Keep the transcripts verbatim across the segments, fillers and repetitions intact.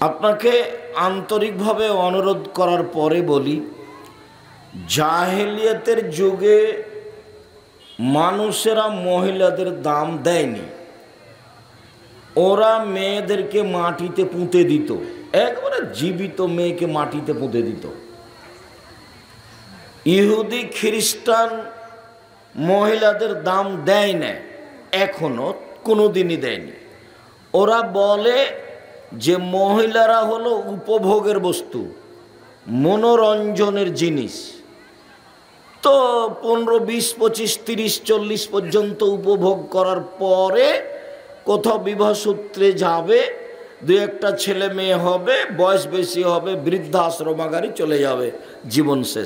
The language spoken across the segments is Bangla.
আপনাকে আন্তরিকভাবে অনুরোধ করার পরে বলি, জাহেলিয়াতের যুগে মানুষেরা মহিলাদের দাম দেয়নি। ওরা মেয়েদেরকে মাটিতে পুঁতে দিত, একবারে জীবিত মেয়েকে মাটিতে পুঁতে দিত। ইহুদি খ্রিস্টান মহিলাদের দাম দেয় না, এখনো কোনো দিনই দেয়নি। ওরা বলে যে মহিলারা হলো উপভোগের বস্তু, মনোরঞ্জনের জিনিস। তো পনেরো বিশ পঁচিশ তিরিশ চল্লিশ পর্যন্ত উপভোগ করার পরে কোথাও বিবাহ সূত্রে যাবে, দু একটা ছেলে মেয়ে হবে, বয়স বেশি হবে, বৃদ্ধাশ্রমাগারে চলে যাবে, জীবন শেষ।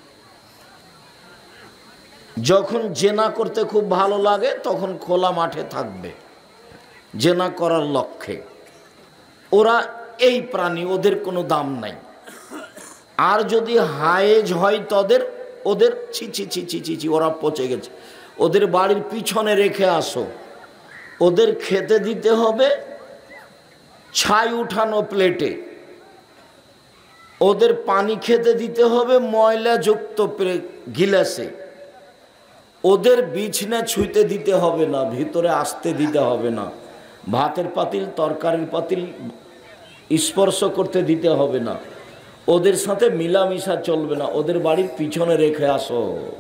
যখন জেনা করতে খুব ভালো লাগে তখন খোলা মাঠে থাকবে জেনা করার লক্ষ্যে। ওরা এই প্রাণী, ওদের কোনো দাম নাই। আর যদি হায়েজ হয় তাদের, ওদের ছি ছি ছি ছি ছি ছি ওরা পচে গেছে, ওদের বাড়ির পিছনে রেখে আসো। ওদের খেতে দিতে হবে ছাই উঠানো প্লেটে, ওদের পানি খেতে দিতে হবে ময়লাযুক্ত গিলাসে, ওদের বিছনা ছুঁতে দিতে হবে না, ভিতরে আসতে দিতে হবে না, ভাতের পাতিল তরকারির পাতিল স্পর্শ করতে দিতে হবে না, ওদের সাথে মিলামিশা চলবে না, ওদের বাড়ির পিছনে রেখে আসো।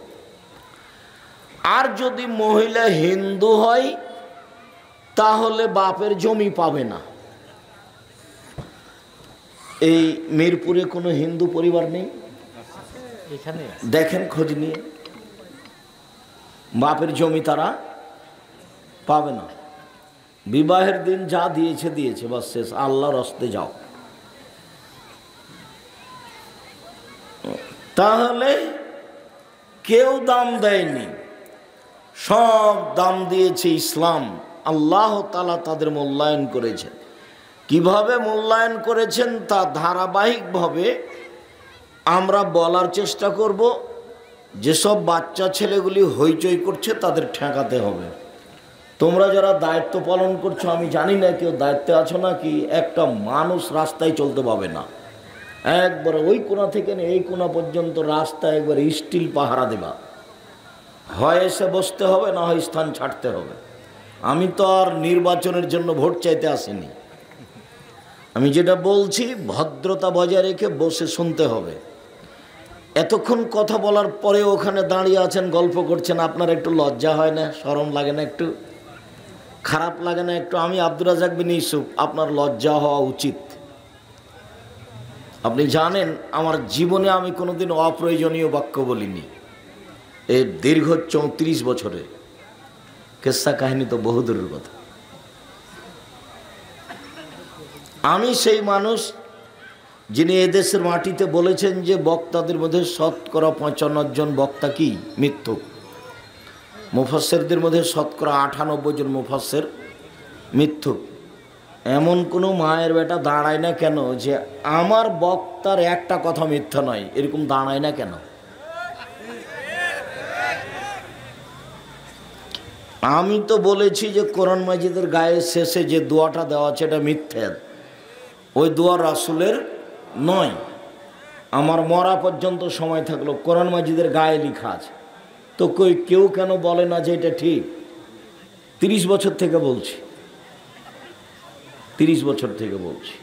আর যদি মহিলা হিন্দু হয় তাহলে বাপের জমি পাবে না। এই মিরপুরে কোনো হিন্দু পরিবার নেই, দেখেন খোঁজ নিয়ে, বাপের জমি তারা পাবে না। বিবাহের দিন যা দিয়েছে দিয়েছে, বাস শেষ, আল্লাহর রাস্তায় যাও। তাহলে কেউ দাম দেয়নি, সব দাম দিয়েছে ইসলাম। আল্লাহ তাআলা তাদের মূল্যায়ন করেছেন। কিভাবে মূল্যায়ন করেছেন তা ধারাবাহিকভাবে আমরা বলার চেষ্টা করব। যেসব বাচ্চা ছেলেগুলি হইচই করছে তাদের ঠেকাতে হবে। তোমরা যারা দায়িত্ব পালন করছো, আমি জানি না কেউ দায়িত্বে আছো নাকি, একটা মানুষ রাস্তায় চলতে পাবে না, একবার ওই কোণা থেকে এই কোণা পর্যন্ত রাস্তায় একবার স্টিল পাহারা দেবা, হয় এসে বসতে হবে, না হয় স্থান ছাড়তে হবে। আমি তো আর নির্বাচনের জন্য ভোট চাইতে আসিনি, আমি যেটা বলছি ভদ্রতা বজায় রেখে বসে শুনতে হবে। এতক্ষণ কথা বলার পরে ওখানে দাঁড়িয়ে আছেন, গল্প করছেন, আপনার একটু লজ্জা হয় না, শরম লাগে না, একটু খারাপ লাগে না একটু? আমি আব্দুর রাজ্জাক বিন ইউসুফ, আপনার লজ্জা হওয়া উচিত। আপনি জানেন আমার জীবনে আমি কোনোদিন অপ্রয়োজনীয় বাক্য বলিনি এই দীর্ঘ চৌত্রিশ বছরে। কেসা কাহিনী তো বহুদূরের কথা। আমি সেই মানুষ যিনি এদেশের মাটিতে বলেছেন যে বক্তাদের মধ্যে শতকরা পঞ্চান্ন জন বক্তা কি মিথ্যুক, মুফাসসিরদের মধ্যে শতকরা আটানব্বই জন মুফাসসির মিথ্যুক। এমন কোনো মায়ের বেটা দাঁড়ায় না কেন যে আমার বক্তার একটা কথা মিথ্যা নয়, এরকম দাঁড়ায় না কেন? আমি তো বলেছি যে কোরআন মাজিদের গায়ে শেষে যে দোয়াটা দেওয়া আছে এটা মিথ্যা, ওই দোয়া রাসূলের নয়। আমার মরা পর্যন্ত সময় থাকলো কোরআন মাজিদের গায়ে লেখা আছে, তো কই কেউ কেন বলে না যে এটা ঠিক? তিরিশ বছর থেকে বলছি, তিরিশ বছর থেকে বলছি।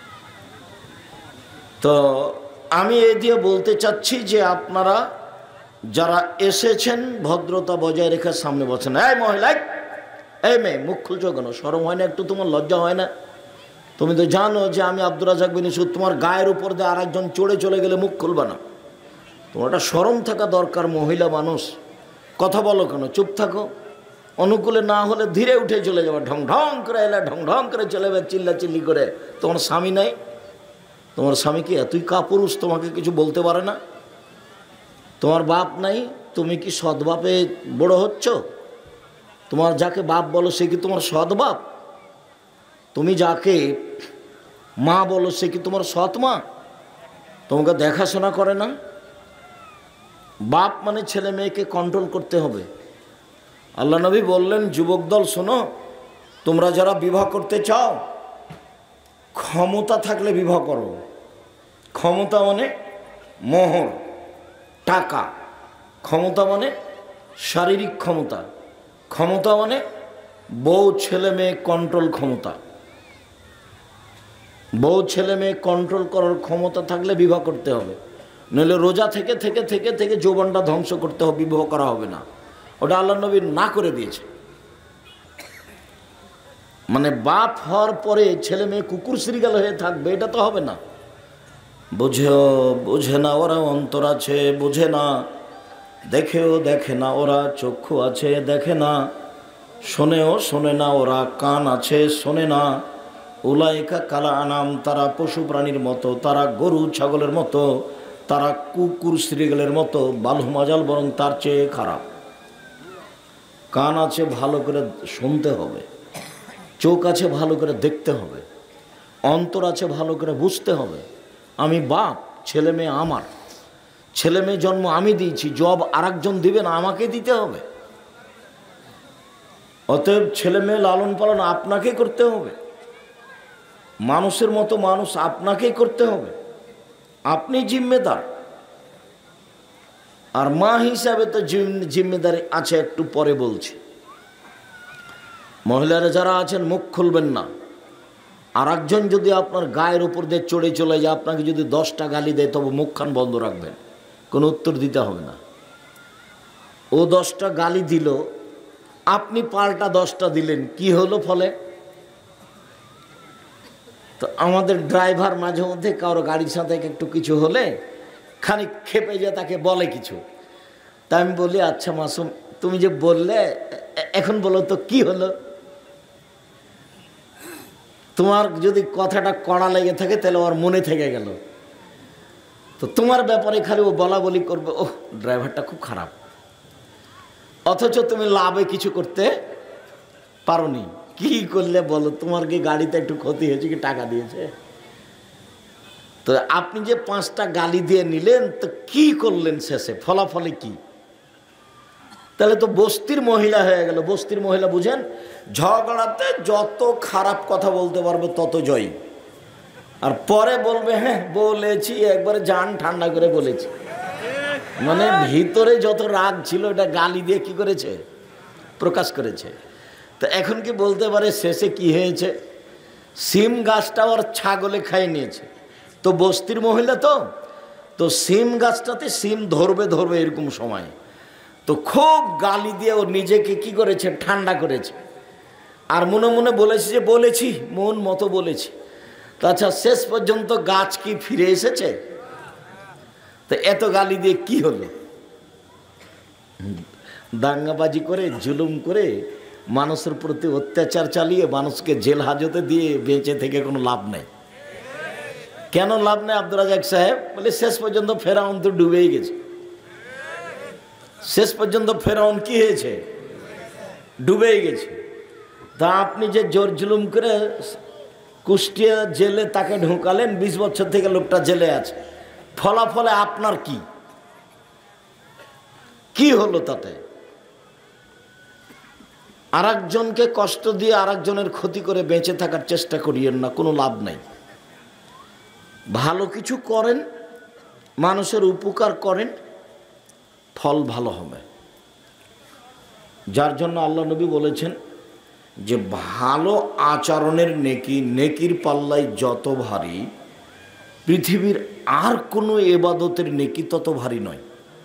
তো আমি এ দিয়ে বলতে চাচ্ছি যে আপনারা যারা এসেছেন ভদ্রতা বজায় রেখে সামনে বসেন। এই মহিলা, এই মেয়ে, মুখ খুলছো কেন? শরম হয় না একটু? তোমার লজ্জা হয় না? তুমি তো জানো যে আমি আব্দুর রাজ্জাক বিন ইউসুফ, তোমার গায়ের উপর দিয়ে আর একজন চড়ে চলে গেলে মুখ খুলবা না। তোমার একটা শরম থাকা দরকার, মহিলা মানুষ। কথা বলো কেন? চুপ থাকো। অনুকূলে না হলে ধীরে উঠে চলে যাবে, ঢং ঢং করে এলে ঢং ঢং করে চলে যাবে, চিল্লা চিল্লি করে। তোমার স্বামী নাই? তোমার স্বামী কি এতই কাপুরুষ তোমাকে কিছু বলতে পারে না? তোমার বাপ নাই? তুমি কি সৎ বাপে বড় হচ্ছ? তোমার যাকে বাপ বলো সে কি তোমার সৎ বাপ? তুমি যাকে মা বলো সে কি তোমার সৎ মা? তোমাকে দেখাশোনা করে না? বাপ মানে ছেলে মেয়েকে কন্ট্রোল করতে হবে। আল্লাহ নবী বললেন, যুবক দল শোনো, তোমরা যারা বিবাহ করতে চাও ক্ষমতা থাকলে বিবাহ করো। ক্ষমতা মানে মোহর, টাকা। ক্ষমতা মানে শারীরিক ক্ষমতা। ক্ষমতা মানে বউ ছেলে মেয়ে কন্ট্রোল ক্ষমতা। বউ ছেলে মেয়ে কন্ট্রোল করার ক্ষমতা থাকলে বিবাহ করতে হবে, নইলে রোজা থেকে থেকে থেকে থেকে যৌবনটা ধ্বংস করতে হবে, বিবাহ করা হবে না। ওটা আল্লাহ নবী না করে দিয়েছে। মানে বাপ হওয়ার পরে ছেলে মেয়ে কুকুর শ্রীগাল হয়ে থাকবে, এটা তো হবে না। বুঝেও বুঝে না ওরা, অন্তর আছে বুঝে না, দেখেও দেখে না ওরা, চক্ষু আছে দেখে না, শোনেও শোনে না ওরা, কান আছে শোনে না। উলাইকা কালা আনাম, তারা পশু প্রাণীর মতো, তারা গরু ছাগলের মতো, তারা কুকুর শ্রীগালের মতো, বালু মাজাল বরং তার চেয়ে খারাপ। কান আছে ভালো করে শুনতে হবে, চোখ আছে ভালো করে দেখতে হবে, অন্তর আছে ভালো করে বুঝতে হবে। আমি বাপ, ছেলে মেয়ে আমার, ছেলে মেয়ে জন্ম আমি দিয়েছি, জব আর একজন দিবে না, আমাকে দিতে হবে। অতএব ছেলে মেয়ে লালন পালন আপনাকে করতে হবে, মানুষের মতো মানুষ আপনাকেই করতে হবে, আপনি জিম্মেদার। আর মা হিসাবে তো জিম্মেদারি আছে, একটু পরে বলছি। মহিলারা যারা আছেন মুখ খুলবেন না। আর একজন যদি আপনার গায়ের উপর দিয়ে চড়ে চলে যায়, আপনাকে যদি দশটা গালি দেয়, তবে মুখখান বন্ধ রাখবেন, কোনো উত্তর দিতে হবে না। ও দশটা গালি দিল, আপনি পাল্টা দশটা দিলেন, কি হলো ফলে? তো আমাদের ড্রাইভার মাঝে মধ্যে কারো গাড়ির সাথে একটু কিছু হলে খানিক খেপে যায়, তাকে বলে কিছু। তা আমি বলি, আচ্ছা মাসুম, তুমি যে বললে, এখন বলো তো কি হলো? তোমার যদি কথাটা কড়া লেগে থাকে, তাহলে ওর মনে থেকে গেল। তো তোমার ব্যাপারে খালি ও বলা বলি করবে, ওহ ড্রাইভারটা খুব খারাপ, অথচ তুমি লাভে কিছু করতে পারোনি। কি করলে বলো? তোমার কি গাড়িতে একটু ক্ষতি হয়েছে, কি টাকা দিয়েছে? তো আপনি যে পাঁচটা গালি দিয়ে নিলেন, তো কি করলেন শেষে? ফলাফলে কি? তাহলে তো বস্তির মহিলা হয়ে গেল। বস্তির মহিলা বুঝেন, ঝগড়াতে যত খারাপ কথা বলতে পারবে তত জয়ী। আর পরে বলবে, হ্যাঁ বলেছি, একবারে জান ঠান্ডা করে বলেছি। মানে ভিতরে যত রাগ ছিল, এটা গালি দিয়ে কি করেছে? প্রকাশ করেছে। তো এখন কি বলতে পারে শেষে কি হয়েছে? সিম গাছটা ওর ছাগলে খাইয়ে নিয়েছে। তো বস্তির মহিলা তো তো সিম গাছটাতে সিম ধরবে ধরবে এরকম সময়, তো খুব গালি দিয়ে ও নিজেকে কি করেছে? ঠান্ডা করেছে। আর মনে মনে বলেছে যে বলেছি, মন মতো বলেছি। তো আচ্ছা, শেষ পর্যন্ত গাছ কি ফিরে এসেছে? তো এত গালি দিয়ে কি হলো? দাঙ্গাবাজি করে, জুলুম করে, মানুষের প্রতি অত্যাচার চালিয়ে, মানুষকে জেল হাজতে দিয়ে বেঁচে থেকে কোনো লাভ নেই। কেন লাভ নেই? আব্দুর রাজাক সাহেব বলে, শেষ পর্যন্ত ফেরাউন তো ডুবেই গেছে। শেষ পর্যন্ত ফেরাউন কি হয়েছে? ডুবেই গেছে। তা আপনি যে জোর জুলুম করে কুষ্টিয়া জেলে তাকে ঢুকালেন, বিশ বছর থেকে লোকটা জেলে আছে, ফলাফলে আপনার কি কি হলো তাতে? আর একজনকে কষ্ট দিয়ে আর একজনের ক্ষতি করে বেঁচে থাকার চেষ্টা করিয়েন না, কোনো লাভ নাই। ভালো কিছু করেন, মানুষের উপকার করেন, ফল ভালো হবে। যার জন্য আল্লাহ নবী বলেছেন যে ভালো আচরণের নেকি, নেকির পাল্লায় যত ভারী, পৃথিবীর আর কোনো ইবাদতের নেকি তত ভারী নয়।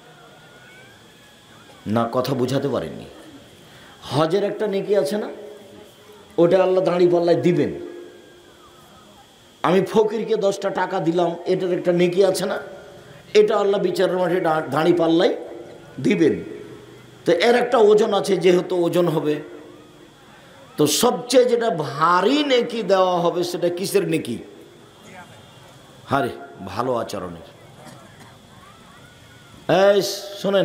না, কথা বুঝাতে পারেননি? হজের একটা নেকি আছে না, ওটা আল্লাহ দাঁড়ি পাল্লায় দিবেন। আমি ফকিরকে দশটা টাকা দিলাম, এটার একটা নেকি আছে না, এটা আল্লাহ বিচারের মাঠে দাঁড়ি পাল্লায় দিবেন। তো এর একটা ওজন আছে, যেহেতু ওজন হবে, তো সবচেয়ে যেটা ভারী নেকি দেওয়া হবে সেটা কিসের নেকি? হারে ভালো আচরণের। এই শোনেন,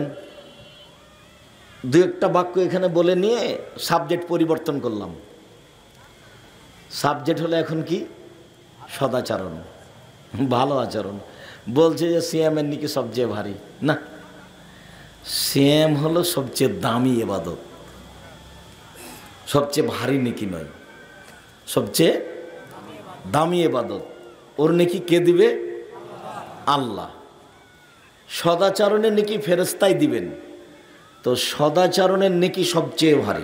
দু একটা বাক্য এখানে বলে নিয়ে সাবজেক্ট পরিবর্তন করলাম। সাবজেক্ট হলো এখন কি? সদাচরণ, ভালো আচরণ। বলছে যে সিএমের নাকি সবচেয়ে ভারী। না, সিএম হলো সবচেয়ে দামি ইবাদত, সবচেয়ে ভারী নেকি নয়, সবচেয়ে দামি ইবাদত, ওর নেকি কে দিবে? আল্লাহ। সদাচরণের নেকি ফেরেশতাই দিবেন। তো সদাচরণের নেকি সবচেয়ে ভারী,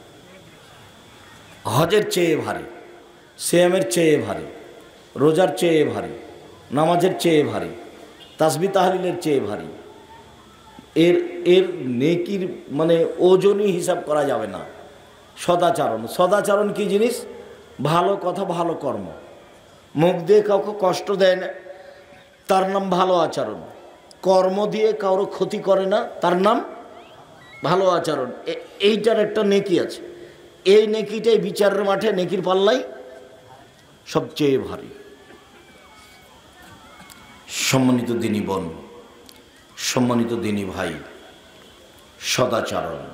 হজের চেয়ে ভারী, সিয়ামের চেয়ে ভারী, রোজার চেয়ে ভারী, নামাজের চেয়ে ভারী, তাসবিহ তাহলিলের চেয়ে ভারী। এর এর নেকির মানে ওজনই হিসাব করা যাবে না। সদাচরণ, সদাচরণ কি জিনিস? ভালো কথা, ভালো কর্ম, মুখ দিয়ে কাউকে কষ্ট দেয় না, তার নাম ভালো আচরণ। কর্ম দিয়ে কারো ক্ষতি করে না, তার নাম ভালো আচরণ। এইটার একটা নেকি আছে। এই নেকিটাই বিচারের মাঠে নেকির পাল্লাই সবচেয়ে ভারী। সম্মানিত দিনী বোন, সম্মানিত দিনী ভাই, সদাচরণ,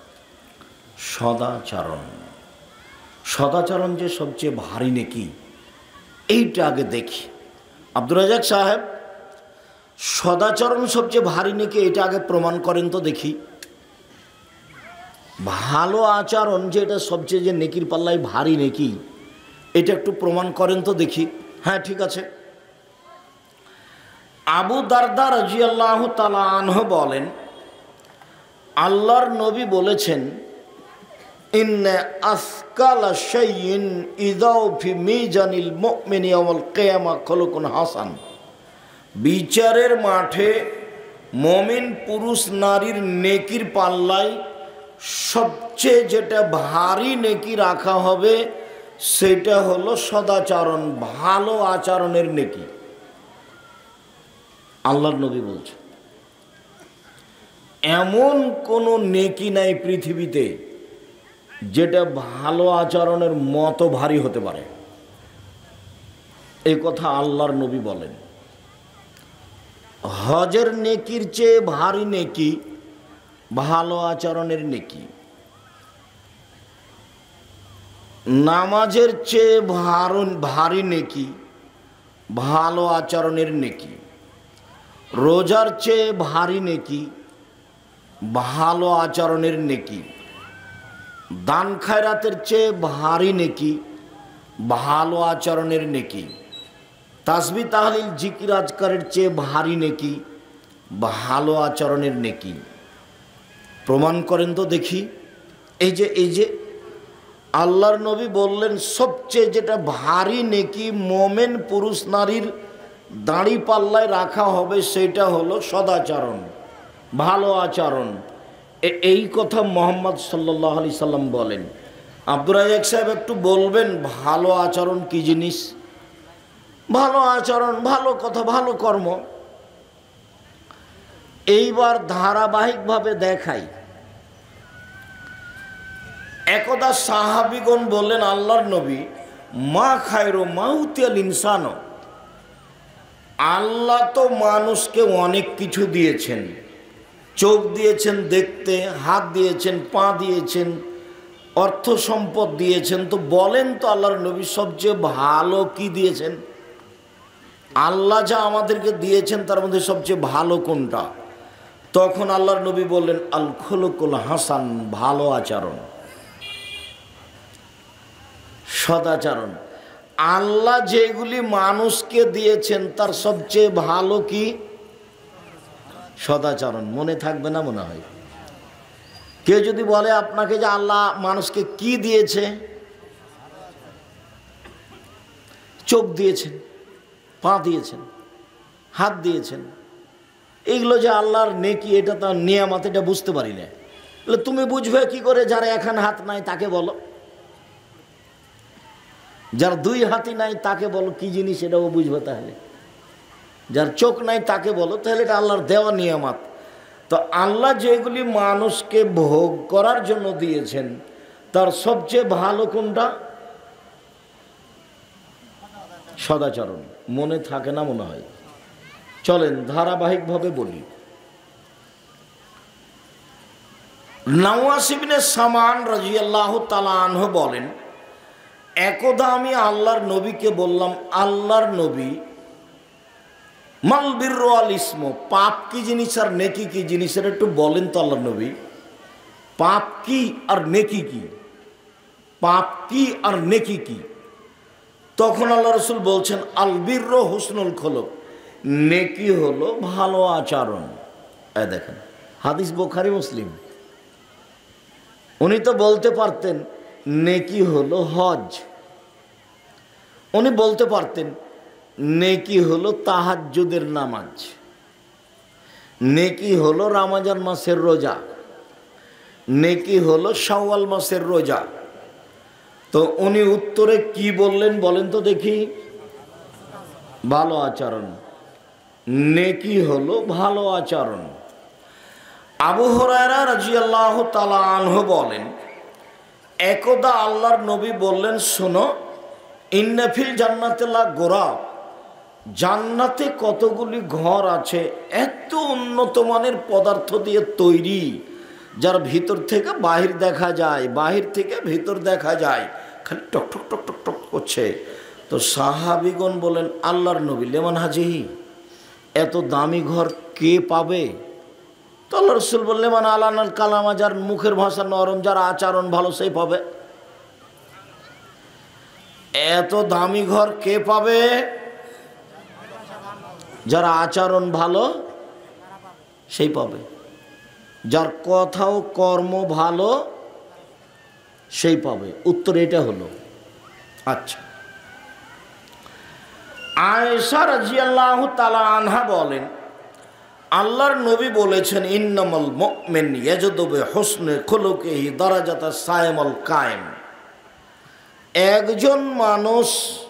সদাচরণ সদাচরণ যে সবচেয়ে ভারী নেকি, এইটা আগে দেখি। আব্দুর রাজ্জাক সাহেব, সদাচরণ সবচেয়ে ভারী নেকি, এটা আগে প্রমাণ করেন তো দেখি। ভালো আচরণ যে এটা সবচেয়ে যে নেকির পাল্লায় ভারী নেকি, এটা একটু প্রমাণ করেন তো দেখি। হ্যাঁ, ঠিক আছে। আবু দারদা রাদিয়াল্লাহু তাআলা আনহু বলেন, আল্লাহর নবী বলেছেন, ইন্না আসকালা শাইইন ইযাউ ফি মিজানিল মুমিনি ইয়াউমাল কিয়ামা খুলুকুন হাসান। বিচারের মাঠে মুমিন পুরুষ নারীর নেকির পাল্লায় সবচেয়ে যেটা ভারী নেকি রাখা হবে সেটা হলো সদাচরণ, ভালো আচরণের নেকি। আল্লাহর নবী বলছে, এমন কোনো নেকি নাই পৃথিবীতে যেটা ভালো আচরণের মতো ভারী হতে পারে। এই কথা আল্লাহর নবী বলেন। হজের নেকির চেয়ে ভারী নেকি ভালো আচরণের নেকি। নামাজের চেয়ে ভারী নেকি ভালো আচরণের নেকি। রোজার চেয়ে ভারী নেকি ভালো আচরণের নেকি। দান খায়রাতের চেয়ে ভারী নেকি ভালো আচরণের নেকি। তাসবিহ তাহলিল জিকির আজকারের চেয়ে ভারী নেকি ভালো আচরণের নেকি। প্রমাণ করেন তো দেখি। এই যে এই যে আল্লাহর নবী বললেন, সবচেয়ে যেটা ভারী নেকি মোমেন পুরুষ নারীর দাড়ি পাল্লায় রাখা হবে সেটা হলো সদাচরণ, ভালো আচরণ। এই কথা মোহাম্মদ সাল্লাল্লাহু আলাইহি সাল্লাম বলেন। আব্দুর রাজ্জাক সাহেব একটু বলবেন ভালো আচরণ কি জিনিস? ভালো আচরণ, ভালো কথা, ভালো কর্ম। এইবার ধারাবাহিকভাবে দেখাই। একদা সাহাবীগণ বললেন, আল্লাহর নবী, মা খায়রু মাউতিয়াল ইনসান। আল্লাহ তো মানুষকে অনেক কিছু দিয়েছেন, চোখ দিয়েছেন দেখতে, হাত দিয়েছেন, পা দিয়েছেন, অর্থ সম্পদ দিয়েছেন। তো বলেন তো আল্লাহর নবী, সবচেয়ে ভালো কি দিয়েছেন? আল্লাহ যা আমাদেরকে দিয়েছেন তার মধ্যে সবচেয়ে ভালো কোনটা? তখন আল্লাহর নবী বললেন, আল খুলুকুল হাসান, ভালো আচরণ, সদাচরণ। আল্লাহ যেগুলি মানুষকে দিয়েছেন তার সবচেয়ে ভালো কি? সদাচরণ। মনে থাকবে না মনে হয়? কেউ যদি বলে আপনাকে যে আল্লাহ মানুষকে কি দিয়েছে, চোখ দিয়েছেন, পা দিয়েছেন, হাত দিয়েছেন, এইগুলো যে আল্লাহর নেকি, এটা তো নিয়ামত, এটা বুঝতে পারি না। তুমি বুঝবে কি করে? যারা এখন হাত নাই তাকে বলো, যার দুই হাতই নাই তাকে বলো কি জিনিস, এটাও বুঝবে। তাহলে যার চোখ নাই তাকে বলো, তাহলে এটা আল্লাহর দেওয়া নিয়ামত। তো আল্লাহ যেগুলি মানুষকে ভোগ করার জন্য দিয়েছেন তার সবচেয়ে ভালো কোনটা? সদাচরণ। মনে থাকে না মনে হয়? চলেন ধারাবাহিকভাবে বলি। নাওয়াস ইবনে সামান রাদিয়াল্লাহু তাআলা আনহু বলেন, একদা আমি আল্লাহর নবীকে বললাম, আল্লাহর নবী, মাল বিররু ওয়াল ইসম, পাপ কি জিনিস আর নেকি কি জিনিস, এটা একটু বলেন তো আল্লাহর নবী। পাপ কি আর নেকি কি? পাপ কি আর নেকি কি? তখন আল্লাহ রসুল বলছেন আল বিরর হুসনুল খুলুক, নেকি হলো ভালো আচরণ। এই দেখেন হাদিস বুখারী মুসলিম। উনি তো বলতে পারতেন নেকি হলো হজ, উনি বলতে পারতেন নেকি হলো তাহাজ্জুদের নামাজ, নেকি হলো রমজান মাসের রোজা, নেকি হলো শাওয়াল মাসের রোজা। তো উনি উত্তরে কি বললেন বলেন তো দেখি? ভালো আচরণ, নেকি হলো ভালো আচরণ। আবু হুরায়রা রাদিয়াল্লাহু তাআলা আনহু বলেন, একদা আল্লাহর নবী বললেন, শোনো, ইন্না ফিল জান্নাতি লা গোরাব, জান্নাতে কতগুলি ঘর আছে এত উন্নত মানের পদার্থ দিয়ে তৈরি, যার ভিতর থেকে বাহির দেখা যায়, বাহির থেকে ভিতর দেখা যায়, খালি টক টক টক টক টক করছে। তো সাহাবীগণ বলেন, আল্লাহর নবী লেমান হাজিহি, এত দামি ঘর কে পাবে? তো আল্লাহ রসুল বললেন, মানে আলানাল কালামা, যার মুখের ভাষা নরম, যার আচরণ ভালো সেই পাবে। এত দামি ঘর কে পাবে? যার আচরণ ভালো সেই পাবে, যার কথা ও কর্ম ভালো সেই পাবে। উত্তর এটা হলো। আচ্ছা, আয়েশা রাদিয়াল্লাহু তাআলা আনহা বলেন, আল্লাহর নবী বলেছেন, ইন্নামাল মুমিন ইয়াজদু বিহুসনি খুলুকিহি দারাজাতা সাইমুল কায়েম। একজন মানুষ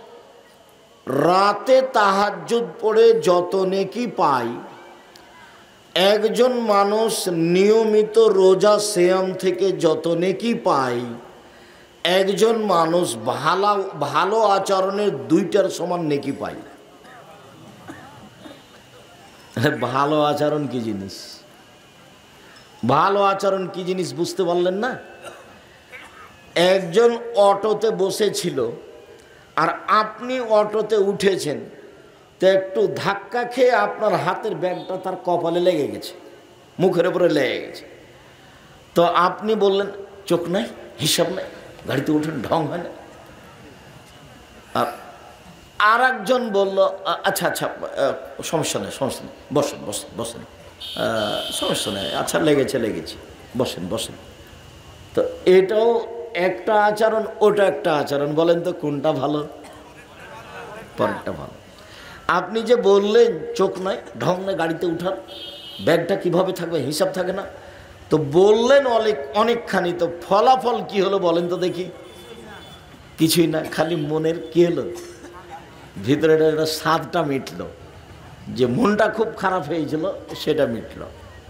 রাতে তাহাজ্জুদ পড়ে যত নেকি পায়, একজন মানুষ নিয়মিত রোজা সিয়াম থেকে যত নেকি পায়, একজন মানুষ ভালো ভালো আচরণের দুইটার সমান নেকি পায়। ভালো আচরণ কি জিনিস? ভালো আচরণ কি জিনিস বুঝতে পারলেন না? একজন অটোতে বসেছিল আর আপনি অটোতে উঠেছেন, তো একটু ধাক্কা খেয়ে আপনার হাতের ব্যাগটা তার কপালে লেগে গেছে, মুখের উপরে লেগে গেছে। তো আপনি বললেন, চোখ নাই, হিসাব নাই, গাড়িতে উঠেন, ঢং হয় না। আর একজন বলল, আচ্ছা আচ্ছা সমস্যা নেই, সমস্যা নেই, বসেন বসেন বসেন, সমস্যা নেই, আচ্ছা লেগেছে লেগেছে, বসেন বসেন। তো এটাও একটা আচরণ, ওটা একটা আচরণ। বলেন তো কোনটা ভালো? পরেরটা ভালো। আপনি যে বললেন চোখ নাই, ঢং নাই, গাড়িতে উঠার, ব্যাগটা কিভাবে থাকবে, হিসাব থাকে না, তো বললেন অনেক অনেকখানি, তো ফলাফল কি হলো বলেন তো দেখি? কিছুই না, খালি মনের কি হলো, ভিতরে একটা স্বাদটা মিটল, যে মনটা খুব খারাপ হয়েছিল সেটা মিটল।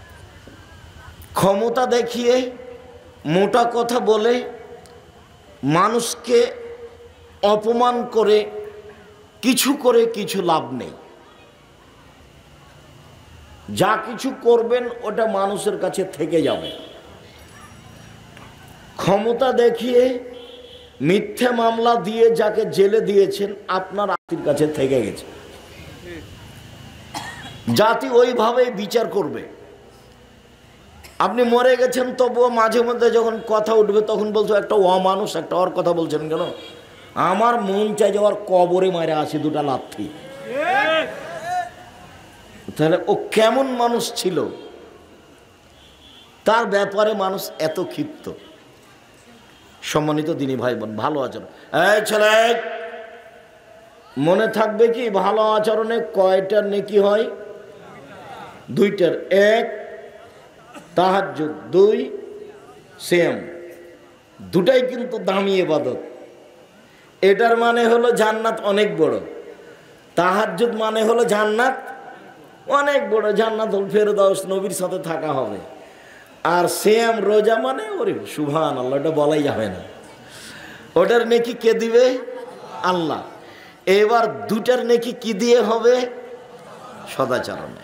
ক্ষমতা দেখিয়ে মোটা কথা বলে মানুষকে অপমান করে কিছু করে কিছু লাভ নেই। যা কিছু করবেন ওটা মানুষের কাছে থেকে যাবে। ক্ষমতা দেখিয়ে মিথ্যে মামলা দিয়ে যাকে জেলে দিয়েছেন আপনার আত্মীর কাছে থেকে গেছে। জাতি ওইভাবেই বিচার করবে। আপনি মরে গেছেন তবুও মাঝে মধ্যে যখন কথা উঠবে তখন বলছো একটা অমানুষ, একটা ওর কথা বলছেন কেন? আমার মন চাই যে ওর কবরে মারে আসি দুটা লাথি। তাহলে ও কেমন মানুষ ছিল, তার ব্যাপারে মানুষ এত ক্ষিপ্ত। সম্মানিত দিনী ভাই বোন, ভালো আচরণ, এই ছেলে মনে থাকবে কি ভালো আচরণে কয়টার নেকি হয়? দুইটার। এক তাহাজ্জুদ, দুই সিয়াম। দুটাই কিন্তু দামি ইবাদত। এটার মানে হলো জান্নাত অনেক বড়। তাহাজ্জুদ মানে হলো জান্নাত অনেক বড়, জান্নাতুল ফেরদাউস, নবীর সাথে থাকা হবে। আর সিয়াম রোজা মানে ওরে সুবহানাল্লাহ, ওটা বলাই যাবে না। ওটার নেকি কে দিবে? আল্লাহ। এবার দুটার নেকি কি দিয়ে হবে? সদাচরণে।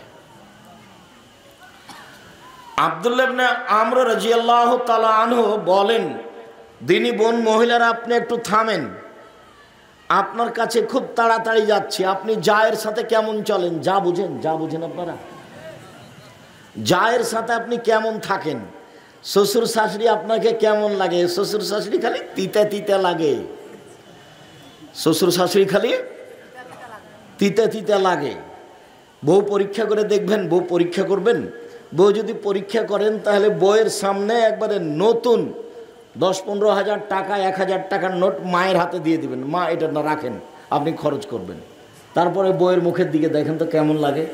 আব্দুল্লাহ ইবনে আমর রাদিয়াল্লাহু তাআলা আনহু বলেন, দিনী বোন মহিলারা আপনি একটু থামেন, আপনার কাছে খুব তাড়াতাড়ি যাচ্ছি। আপনি জায়ের সাথে কেমন চলেন? যা বুঝেন, যা বুঝেন আপনারা জায়ের সাথে আপনি কেমন থাকেন? শ্বশুর শাশুড়ি আপনাকে কেমন লাগে? শ্বশুর শাশুড়ি খালি তিতা তিতা লাগে। শ্বশুর শাশুড়ি খালি তিতা তিতা লাগে। বউ পরীক্ষা করে দেখবেন, বউ পরীক্ষা করবেন, বউ যদি পরীক্ষা করেন তাহলে বউয়ের সামনে একবারে নতুন দশ পনেরো হাজার টাকা এক হাজার টাকার নোট মায়ের হাতে দিয়ে দিবেন, মা এটা না রাখেন, আপনি খরচ করবেন। তারপরে বউয়ের মুখের দিকে দেখেন তো কেমন লাগে।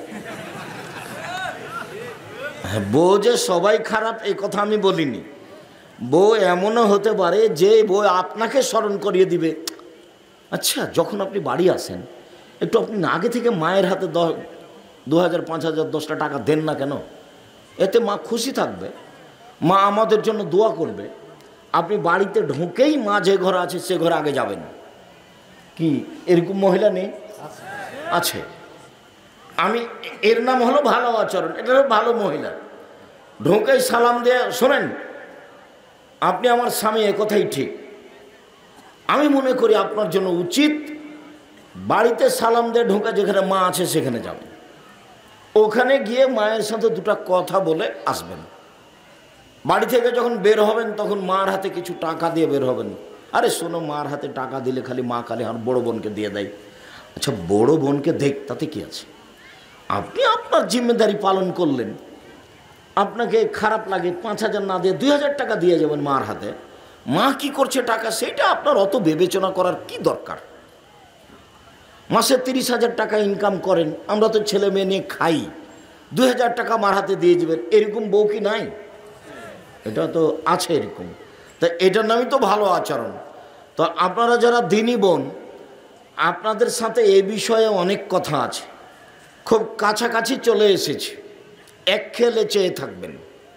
হ্যাঁ, বউ যে সবাই খারাপ এই কথা আমি বলিনি। বউ এমনও হতে পারে যে বউ আপনাকে স্মরণ করিয়ে দিবে, আচ্ছা যখন আপনি বাড়ি আসেন একটু আপনি আগে থেকে মায়ের হাতে দশ দু হাজার পাঁচ হাজার দশটা টাকা দেন না কেন, এতে মা খুশি থাকবে, মা আমাদের জন্য দোয়া করবে। আপনি বাড়িতে ঢুকেই মা যে ঘরে আছে সে ঘরে আগে যাবেন। কি এরকম মহিলা নেই? আছে। আমি এর নাম হলো ভালো আচরণ, এটা হলো ভালো মহিলা। ঢুকেই সালাম দিয়ে, শোনেন আপনি আমার স্বামী, এ কথাই ঠিক। আমি মনে করি আপনার জন্য উচিত বাড়িতে সালাম দিয়ে ঢোকা, যেখানে মা আছে সেখানে যাবেন, ওখানে গিয়ে মায়ের সাথে দুটো কথা বলে আসবেন। বাড়ি থেকে যখন বের হবেন তখন মার হাতে কিছু টাকা দিয়ে বের হবেন। আরে শোনো, মার হাতে টাকা দিলে খালি মা খালি আর বড়ো বোনকে দিয়ে দেয়। আচ্ছা বড়ো বোনকে দেখ, তাতে কি আছে? আপনি আপনার জিম্মেদারি পালন করলেন, আপনাকে খারাপ লাগে পাঁচ হাজার না দিয়ে দুই হাজার টাকা দিয়ে যাবেন মার হাতে। মা কি করছে টাকা, সেটা আপনার অত বিবেচনা করার কি দরকার? মাসে তিরিশ হাজার টাকা ইনকাম করেন, আমরা তো ছেলে মেয়ে নিয়ে খাই, দুই হাজার টাকা মার হাতে দিয়ে যাবেন, এরকম বউ কি নাই? এটা তো আছে এরকম। তা এটার নামই তো ভালো আচরণ। তো আপনারা যারা দিনী বোন, আপনাদের সাথে এই বিষয়ে অনেক কথা আছে, খুব কাছাকাছি চলে এসেছে, এক খেলে চেয়ে থাকবেন।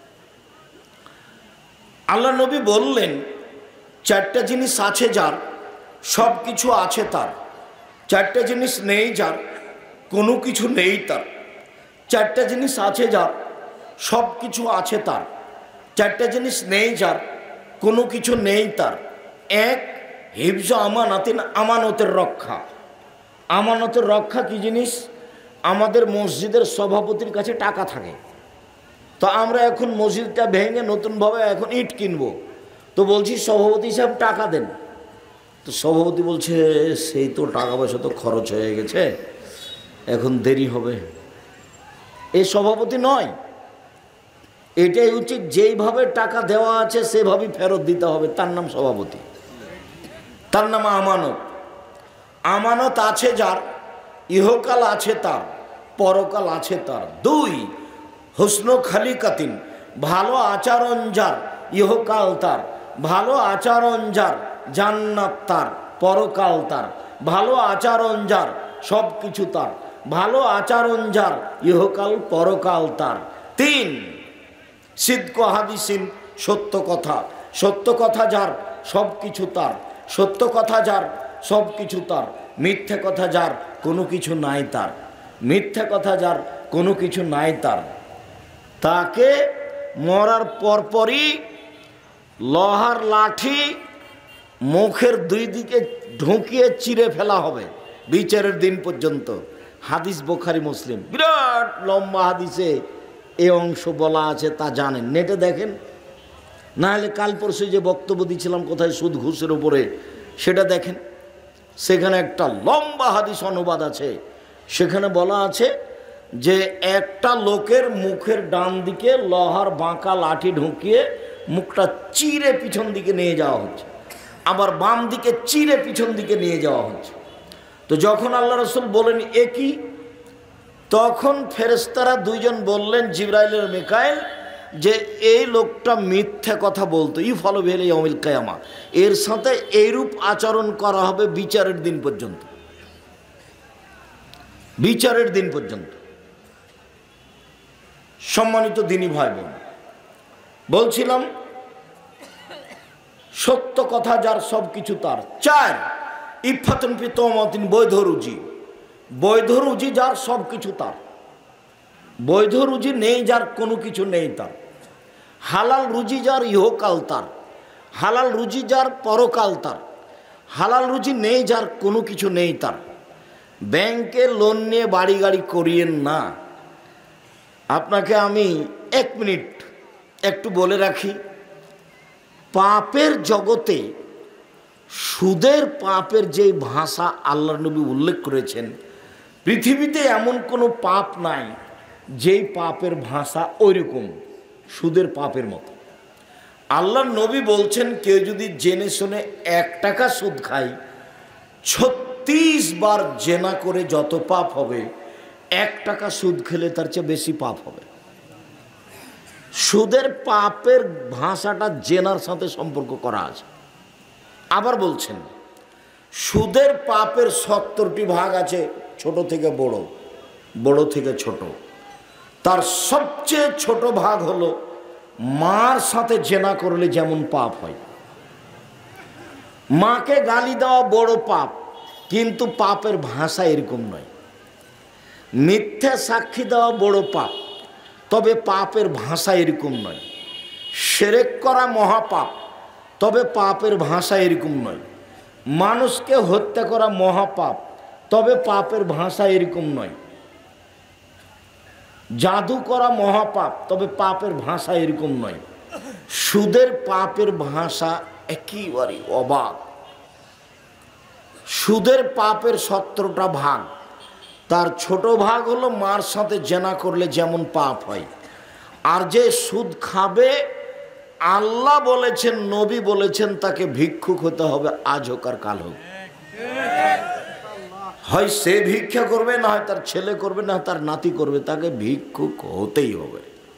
আল্লাহ নবী বললেন চারটা জিনিস আছে যার, সব কিছু আছে তার। চারটা জিনিস নেই যার, কোনো কিছু নেই তার। চারটা জিনিস আছে যার, সব কিছু আছে তার। চারটা জিনিস নেই যার, কোনো কিছু নেই তার। এক, হিফজ আমানাতিন, আমানতের রক্ষা। আমানতের রক্ষা কি জিনিস? আমাদের মসজিদের সভাপতির কাছে টাকা থাকে, তো আমরা এখন মসজিদটা ভেঙে নতুনভাবে এখন ইট কিনবো, তো বলছি সভাপতি সাহেব টাকা দেন। তো সভাপতি বলছে সেই তো টাকা পয়সা তো খরচ হয়ে গেছে, এখন দেরি হবে। এই সভাপতি নয়, এটাই উচিত, যেইভাবে টাকা দেওয়া আছে সেভাবেই ফেরত দিতে হবে, তার নাম সভাপতি, তার নাম আমানত। আমানত আছে যার, ইহকাল আছে তার, পরকাল আছে তার। দুই, হুসন খালিকাতিন, ভালো আচরণ যার, ইহকাল তার। ভালো আচরণ যার, জান্নাত তার, পরকাল তার। ভালো আচরণ যার, সব কিছু তার। ভালো আচরণ যার, ইহকাল পরকাল তার। তিন, সিদ্ক হাদিসিন, সত্য কথা। সত্য কথা যার, সব কিছু তার। সত্য কথা যার, সব কিছু তার। মিথ্যে কথা যার, কোনো কিছু নাই তার। মিথ্যে কথা যার, কোনো কিছু নাই তার। তাকে মরার পরপরই লোহার লাঠি মুখের দুই দিকে ঢুকিয়ে চিরে ফেলা হবে বিচারের দিন পর্যন্ত। হাদিস বুখারী মুসলিম, বিরাট লম্বা হাদিসে এই অংশ বলা আছে, তা জানেন, নেটে দেখেন। না হলে কাল পরশু যে বক্তব্য দিয়েছিলাম কোথায় সুদ ঘুষের উপরে, সেটা দেখেন, সেখানে একটা লম্বা হাদিস অনুবাদ আছে। সেখানে বলা আছে যে একটা লোকের মুখের ডান দিকে লোহার বাঁকা লাঠি ঢুকিয়ে মুখটা চিরে পিছন দিকে নিয়ে যাওয়া হচ্ছে, আবার বাম দিকে চিরে পিছন দিকে নিয়ে যাওয়া হচ্ছে। তো যখন আল্লাহ রাসূল বলেন এ কি, তখন ফেরেশতারা দুইজন বললেন, জিবরাইল আর মিকাইল, যে এই লোকটা মিথ্যা কথা বলতো, ই ফলো ভেলে ইয়াউমিল কিয়ামা, এর সাথে এইরূপ আচরণ করা হবে বিচারের দিন পর্যন্ত। বিচারের দিন পর্যন্ত। সম্মানিত দিনী ভাই বোন, বলছিলাম সত্য কথা যার, সব কিছু তার। চার, ইফাতুন ফি তওমাতিন, বৈধ রুজি। বৈধ রুজি যার, সব কিছু তার। বৈধ রুজি নেই যার, কোনো কিছু নেই তার। হালাল রুজি যার, ইহকাল তার। হালাল রুজি যার, পরকাল তার। হালাল রুজি নেই যার, কোনো কিছু নেই তার। ব্যাংকে লোন নিয়ে বাড়ি গাড়ি করিয়েন না। আপনাকে আমি এক মিনিট একটু বলে রাখি, পাপের জগতে সুদের পাপের যে ভাষা আল্লাহর নবী উল্লেখ করেছেন, পৃথিবীতে এমন কোনো পাপ নাই যেই পাপের ভাষা ওইরকম সুদের পাপের মতো। আল্লাহর নবী বলছেন, কেউ যদি জেনে শুনে এক টাকা সুদ খায়, ছত্রিশ বার জেনা করে যত পাপ হবে, এক টাকা সুদ খেলে তার চেয়ে বেশি পাপ হবে। সুদের পাপের ভাষাটা জেনার সাথে সম্পর্ক করা আছে। আবার বলছেন, সুদের পাপের সত্তরটি ভাগ আছে, ছোট থেকে বড়, বড় থেকে ছোট। তার সবচেয়ে ছোট ভাগ হলো মার সাথে জেনা করলে যেমন পাপ হয়। মাকে গালি দেওয়া বড় পাপ, কিন্তু পাপের ভাষা এরকম নয়। মিথ্যা সাক্ষী দেওয়া বড় পাপ, তবে পাপের ভাষা এরকম নয়। শিরক করা মহাপাপ, তবে পাপের ভাষা এরকম নয়। মানুষকে হত্যা করা মহাপাপ, তবে পাপের ভাষা এরকম নয়। জাদু করা মহাপাপ, তবে পাপের ভাষা এরকম নয়। সুদের পাপের ভাষা একেবারে অবাক। সুদের পাপের সত্তরটা ভাগ, তার ছোট ভাগ হলো মার সাথে জেনা করলে যেমন পাপ হয়। আর যে সুদ খাবে, আল্লাহ বলেছেন, নবী বলেছেন, তাকে ভিক্ষুক হতে হবে, আজ হোক আর কাল হোক। হয় সে ভিক্ষা করবে, না হয় তার ছেলে করবে, না তার নাতি করবে, তাকে ভিক্ষুক হতেই হবে।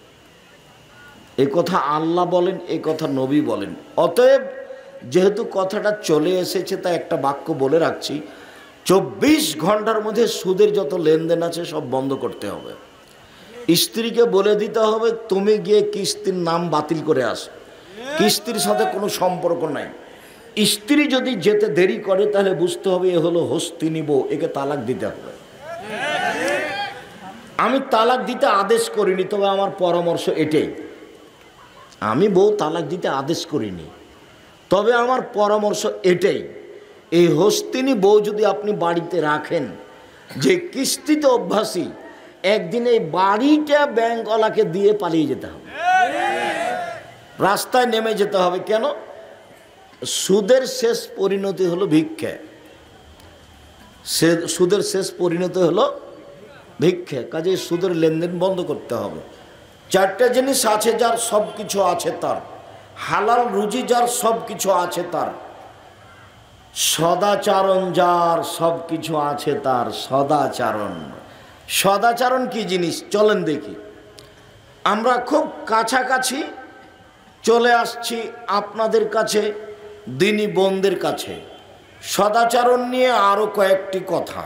এ কথা আল্লাহ বলেন, এ কথা নবী বলেন। অতএব যেহেতু কথাটা চলে এসেছে, তা একটা বাক্য বলে রাখছি, চব্বিশ ঘন্টার মধ্যে সুদের যত লেনদেন আছে সব বন্ধ করতে হবে। স্ত্রীকে বলে দিতে হবে, তুমি গিয়ে কিস্তির নাম বাতিল করে আসো, কিস্তির সাথে কোনো সম্পর্ক নাই। স্ত্রী যদি যেতে দেরি করে, তাহলে বুঝতে হবে এ হলো হস্তিনী বউ, একে তালাক দিতে হবে। আমি তালাক দিতে আদেশ করিনি, তবে আমার পরামর্শ এটাই। আমি বউ তালাক দিতে আদেশ করিনি, তবে আমার পরামর্শ এটাই, এই হস্তিনী বউ যদি আপনি বাড়িতে রাখেন, যে কিস্তিতে অভ্যাসী, একদিন এই বাড়িটা ব্যাংকওয়ালাকে দিয়ে পালিয়ে যেতে হবে, রাস্তায় নেমে যেতে হবে। কেন? সুদের শেষ পরিণতি হলো ভিক্ষা। সুদের শেষ পরিণতি হলো ভিক্ষা। কাজে সুদের লেনদেন বন্ধ করতে হবে। চারটা জিনিস আছে যার সব কিছু আছে তার, হালাল রুজি যার সব কিছু আছে তার, সদাচারণ যার সব কিছু আছে তার। সদাচারণ, সদাচারণ কি জিনিস চলেন দেখি। আমরা খুব কাছাকাছি চলে আসছি আপনাদের কাছে, দিনী বোনদের কাছে। সদাচারণ নিয়ে আরো কয়েকটি কথা।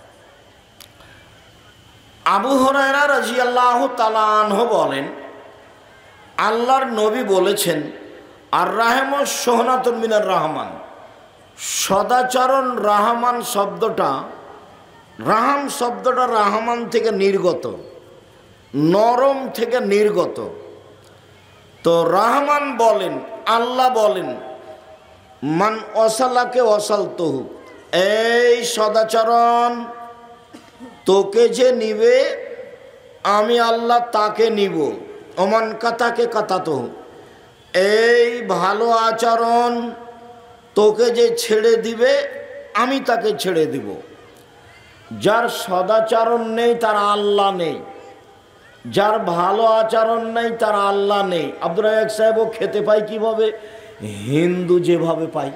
আবু হুরায়রা রাদিয়াল্লাহু তাআলা আনহু বলেন, আল্লাহর নবী বলেছেন, আর রাহমু সোহনাতুন মিনার রহমান। সদাচরণ রাহমান শব্দটা, রাহাম শব্দটা রাহমান থেকে নির্গত, নরম থেকে নির্গত। তো রহমান বলেন, আল্লাহ বলেন, মান অসালাকে অসালতহু, এই সদাচরণ তোকে যে নিবে আমি আল্লাহ তাকে নিব। অমান কাতাকে কাতাতহু, এই ভালো আচরণ তোকে যে ছেড়ে দিবে আমি তাকে ছেড়ে দিব। যার সদাচরণ নেই তার আল্লাহ নেই, যার ভালো আচরণ নেই তার আল্লাহ নেই। আব্দুর রাজ্জাক সাহেবও খেতে পায় কিভাবে? হিন্দু যেভাবে পায়।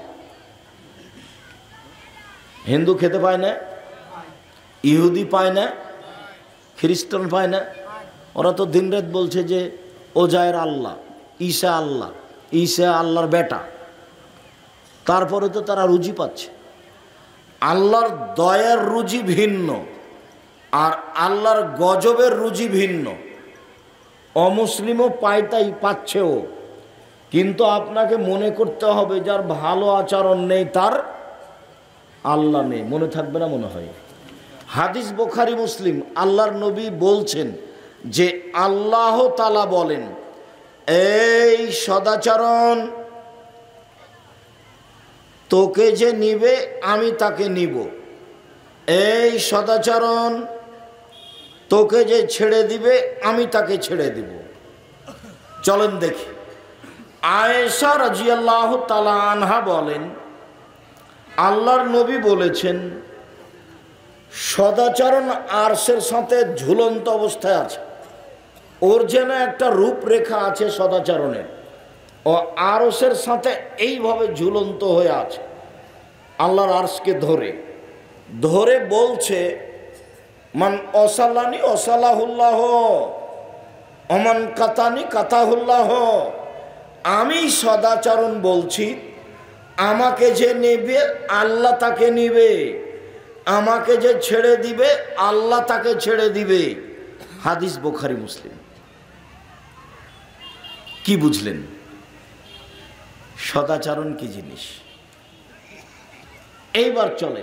হিন্দু খেতে পায় না, ইহুদি পায় না, খ্রিস্টান পায় না। ওরা তো দিনরাত বলছে যে ওজায়ের আল্লাহ, ঈসা আল্লাহ, ঈসা আল্লাহর বেটা। তারপরে তো তারা রুজি পাচ্ছে। আল্লাহর দয়ার রুজি ভিন্ন, আর আল্লাহর গজবের রুজি ভিন্ন। অমুসলিমও পায়, তাই পাচ্ছেও। কিন্তু আপনাকে মনে করতে হবে, যার ভালো আচরণ নেই তার আল্লাহ নেই। মনে থাকবে না মনে হয়? হাদিস বুখারী মুসলিম, আল্লাহর নবী বলছেন যে আল্লাহ তাআলা বলেন, এই সদাচরণ তোকে যে নিবে আমি তাকে নিব, এই সদাচরণ তোকে যে ছেড়ে দিবে আমি তাকে ছেড়ে দিব। চলেন দেখি। আয়েশা রাদিয়াল্লাহু তাআলা আনহা বলেন, আল্লাহর নবী বলেছেন সদাচরণ আরশের সাথে ঝুলন্ত অবস্থায় আছে, ওর যেন একটা রূপরেখা আছে সদাচরণের, ও আরশের সাথে এইভাবে ঝুলন্ত হয়ে আছে আল্লাহর আরশকে ধরে ধরে বলছে মান অসাল্লানি অসালাহুল্লাহ অমান কাতানি কাতাহুল্লাহ। আমি সদাচরণ বলছি, আমাকে যে নেবে আল্লাহ তাকে নিবে, আমাকে যে ছেড়ে দিবে আল্লাহ তাকে ছেড়ে দিবে। হাদিস বুখারী মুসলিম। কি বুঝলেন সদাচরণ কি জিনিস? এইবার চলেন,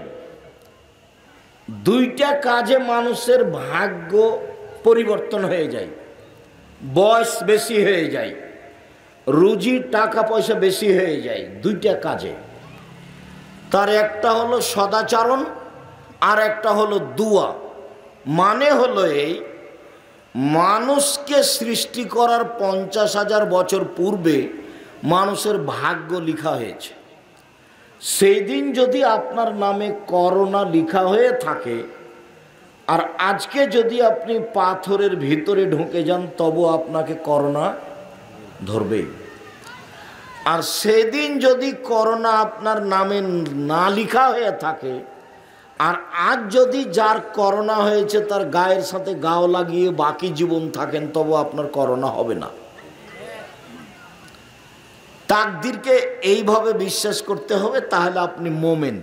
দুইটা কাজে মানুষের ভাগ্য পরিবর্তন হয়ে যায়, বয়স বেশি হয়ে যায়, রুজি টাকা পয়সা বেশি হয়ে যায়, দুইটা কাজে। তার একটা হলো সদাচরণ আর একটা হলো দুয়া। মানে হলো এই, মানুষকে সৃষ্টি করার পঞ্চাশ হাজার বছর পূর্বে মানুষের ভাগ্য লেখা হয়েছে। সেই দিন যদি আপনার নামে করোনা লেখা হয়ে থাকে, আর আজকে যদি আপনি পাথরের ভিতরে ঢুকে যান তবু আপনাকে করোনা ধরবে। আর সেদিন যদি করোনা আপনার নামে না লেখা হয়ে থাকে, আর আজ যদি যার করোনা হয়েছে তার গায়ের সাথে গাও লাগিয়ে বাকি জীবন থাকেন তবু আপনার করোনা হবে না। তাকদীরকে এইভাবে বিশ্বাস করতে হবে, তাহলে আপনি মোমেন।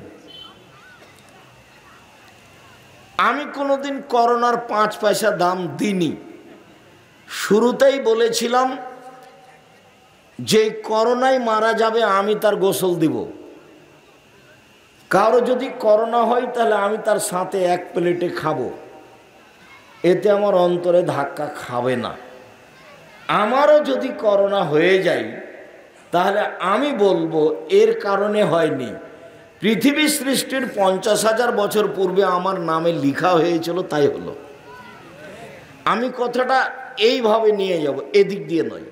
আমি কোনোদিন করোনার পাঁচ পয়সা দাম দিইনি। শুরুতেই বলেছিলাম যে করোনায় মারা যাবে আমি তার গোসল দিব। কারো যদি করোনা হয় তাহলে আমি তার সাথে এক প্লেটে খাবো, এতে আমার অন্তরে ধাক্কা খাবে না। আমারও যদি করোনা হয়ে যায় তাহলে আমি বলবো এর কারণে হয়নি, পৃথিবী সৃষ্টির পঞ্চাশ হাজার বছর পূর্বে আমার নামে লেখা হয়েছিল তাই হলো। আমি কথাটা এইভাবে নিয়ে যাব, এদিক দিয়ে নয়।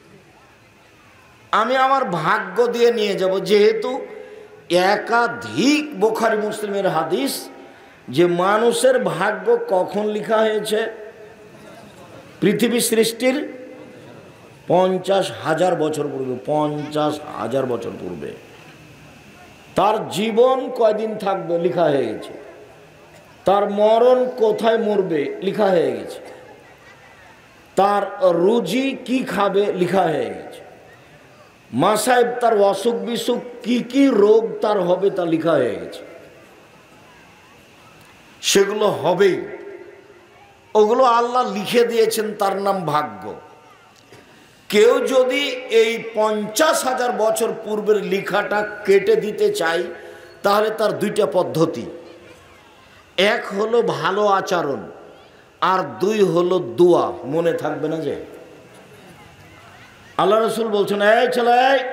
আমি আমার ভাগ্য দিয়ে নিয়ে যাব, যেহেতু একাধিক বুখারী মুসলিমের হাদিস যে মানুষের ভাগ্য কখন লেখা হয়েছে? পৃথিবী সৃষ্টির পঞ্চাশ হাজার বছর পূর্বে। পঞ্চাশ হাজার বছর পূর্বে তার জীবন কয়দিন থাকবে লেখা হয়ে গেছে, তার মরণ কোথায় মরবে লেখা হয়ে গেছে, তার রুজি কি খাবে লেখা হয়ে গেছে, মাসায়েব তার অসুখ বিসুখ কি কি রোগ তার হবে তা লেখা হয়ে গেছে। সেগুলো হবেই, ওগুলো আল্লাহ লিখে দিয়েছেন, তার নাম ভাগ্য। কেউ যদি এই পঞ্চাশ হাজার বছর পূর্বের লেখাটা কেটে দিতে চায় তাহলে তার দুইটা পদ্ধতি, এক হলো ভালো আচরণ আর দুই হলো দোয়া। মনে থাকবে না যে আল্লাহ রাসূল বলছেন, এই ছেলে,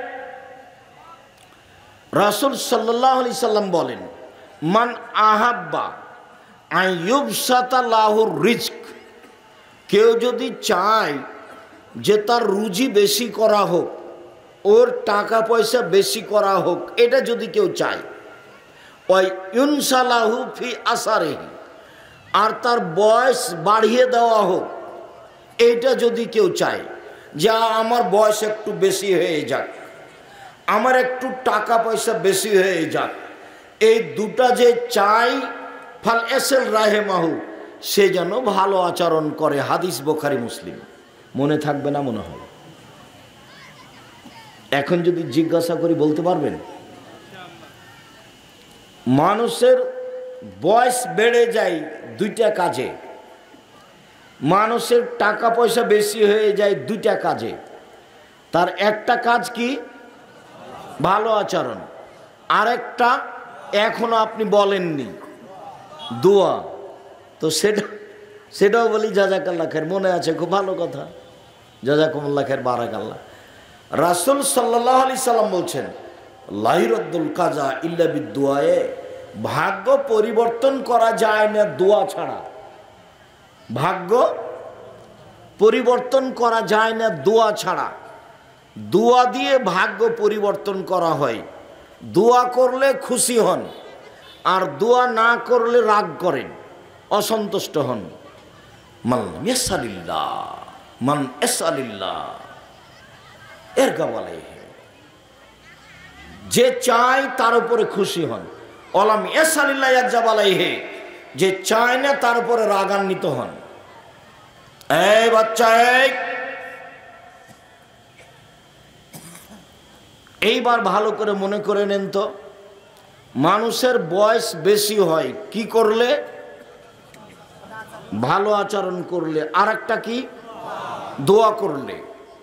রাসূল সাল্লাল্লাহু আলাইহি সাল্লাম বলেন, মান আহাব্বা আন ইউবসাতা লাহুর রিজক, কেউ যদি চায় যে তার রুজি বেশি করা হোক, ওর টাকা পয়সা বেশি করা হোক, এটা যদি কেউ চায়, ওই ইনশাল্লাহু ফি আসারিহি, আর তার বয়স বাড়িয়ে দেওয়া হোক, এইটা যদি কেউ চায়, যা আমার বয়স একটু বেশি হয়ে যাক, আমার একটু টাকা পয়সা বেশি হয়ে যাক, এই দুটা যে চাই, ফাল এসেল রাহেমাহু, সে যেন ভালো আচরণ করে। হাদিস বুখারী মুসলিম। মনে থাকবে না মনে হয়? এখন যদি জিজ্ঞাসা করি বলতে পারবেন? মানুষের বয়স বেড়ে যায় দুইটা কাজে, মানুষের টাকা পয়সা বেশি হয়ে যায় দুইটা কাজে। তার একটা কাজ কি? ভালো আচরণ। আরেকটা এখনো আপনি বলেননি, দোয়া। তো সেটা সেটাও বলি জাযাকাল্লাহ খায়ের। মনে আছে? খুব ভালো কথা, জাযাকুমুল্লাহ খায়ের, বারাকাল্লাহ। রাসূল সাল্লাল্লাহু আলাইহি সাল্লাম বলছেন, লা ইরাদ্দুল কাজা ইল্লা বিদুআয়ে, ভাগ্য পরিবর্তন করা যায় না দোয়া ছাড়া। ভাগ্য পরিবর্তন করা যায় না দোয়া ছাড়া। দোয়া দিয়ে ভাগ্য পরিবর্তন করা হয়। দোয়া করলে খুশি হন, আর দোয়া না করলে রাগ করেন, অসন্তুষ্ট হন। মান ইয়াসআলিল্লাহ মান ইয়াসআলিল্লাহ এরগা আলাইহি, যে চায় তার উপরে খুশি হন। ওয়ালাম ইয়াসআলিল্লাহ ইয়াগজাব আলাইহি, যে চায় না তার উপরে রাগান্বিত হন। এই বাচ্চা, এই এইবার ভালো করে মনে করে নেন তো, মানুষের বয়স বেশি হয় কি করলে? ভালো আচরণ করলে। আর একটা কি? দোয়া করলে।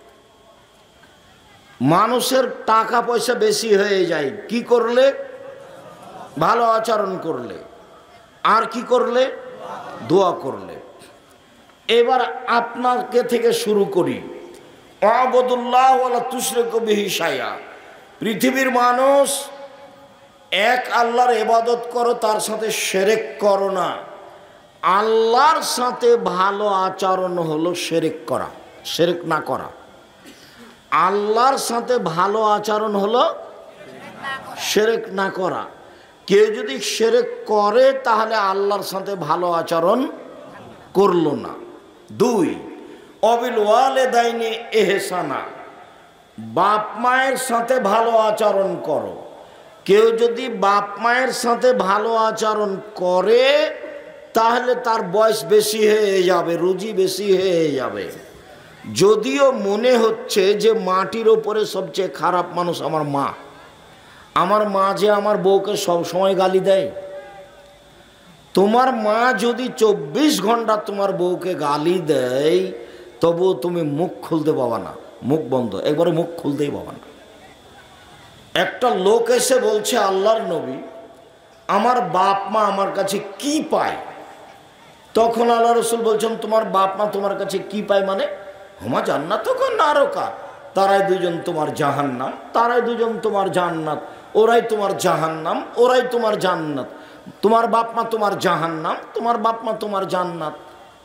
মানুষের টাকা পয়সা বেশি হয়ে যায় কি করলে? ভালো আচরণ করলে। আর কি করলে? দোয়া করলে। এবার আপনাকে থেকে শুরু করি। আবুদুল্লাহ ওয়ালা তুশরিকু বিহি শাইআ, পৃথিবীর মানুষ এক আল্লাহর ইবাদত করো, তার সাথে শিরক করো না। আল্লাহর সাথে ভালো আচরণ হলো শিরক করা, শিরক না করা। আল্লাহর সাথে ভালো আচরণ হলো শিরক না করা। কেউ যদি শিরক করে তাহলে আল্লাহর সাথে ভালো আচরণ করলো না। দুই, অবিল ওয়ালিদাইনি ইহসানা, বাপ মায়ের সাথে ভালো আচরণ করো। কেউ যদি বাপ মায়ের সাথে ভালো আচরণ করে তাহলে তার বয়স বেশি হয়ে যাবে, রুজি বেশি হয়ে যাবে। যদিও মনে হচ্ছে যে মাটির ওপরে সবচেয়ে খারাপ মানুষ আমার মা, আমার মা যে আমার বউকে সব সময় গালি দেয়। তোমার মা যদি চব্বিশ ঘন্টা তোমার বউকে গালি দেয় তবুও তুমি মুখ খুলতে পাবা না, মুখ বন্ধ, একবারে মুখ খুলতেই পাবা না। একটা লোক এসে বলছে, আল্লাহর নবী, আমার বাপ মা আমার কাছে কি পায়? তখন আল্লাহ রসুল বলছেন, তোমার বাপ মা তোমার কাছে কি পায় মানে? হুমা জান্নাত নারকা, তারাই দুজন তোমার জাহান্নাম, তারাই দুজন তোমার জান্নাত, ওরাই তোমার জাহান্নাম, ওরাই তোমার জান্নাত। তোমার বাপ মা তোমার জাহান্নাম, তোমার বাপ মা তোমার জান্নাত।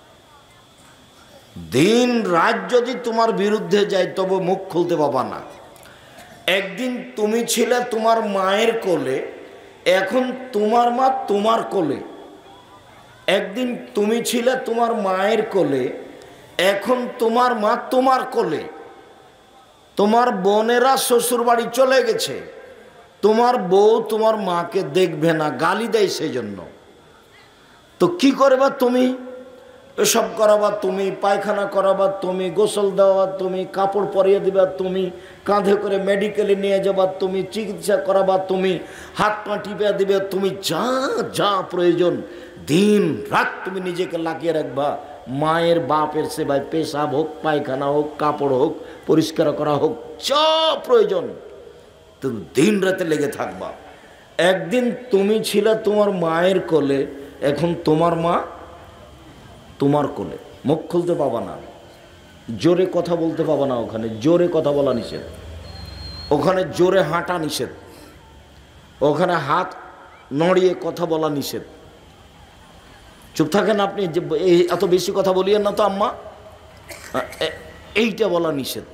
দিন রাত যদি তোমার বিরুদ্ধে যায় তবু মুখ খুলতে পাবা না। একদিন তুমি ছিলে তোমার মায়ের কোলে, এখন তোমার মা তোমার কোলে। একদিন তুমি ছিলে তোমার মায়ের কোলে, এখন তোমার মা তোমার কোলে। তোমার বোনেরা শ্বশুর বাড়ি চলে গেছে, তোমার বউ তোমার মাকে দেখবে না, গালি দেয় সেই জন্য। তো কি করবা তুমি? এসব করাবা তুমি, পায়খানা করাবা তুমি, গোসল দেওয়া তুমি, কাপড় পরিয়ে দিবা তুমি, কাঁধে করে মেডিকেলে নিয়ে যাবা তুমি, চিকিৎসা করাবা তুমি, হাত পা টিপে দিবে তুমি, যা যা প্রয়োজন দিন রাত তুমি নিজেকে লাগিয়ে রাখবা। মায়ের বাপের সেবায়, পেশাব হোক, পায়খানা হোক, কাপড় হোক, পরিষ্কার করা হোক, যা প্রয়োজন তুমি দিন রাতে লেগে থাকবা। একদিন তুমি ছিলে তোমার মায়ের কোলে, এখন তোমার মা তোমার কোলে। মুখ খুলতে পাবা না, জোরে কথা বলতে পাবা না, ওখানে জোরে কথা বলা নিষেধ, ওখানে জোরে হাঁটা নিষেধ, ওখানে হাত নড়িয়ে কথা বলা নিষেধ। চুপ থাকেন আপনি, যে এত বেশি কথা বলিয়েন না তো আম্মা, এইটা বলা নিষেধ।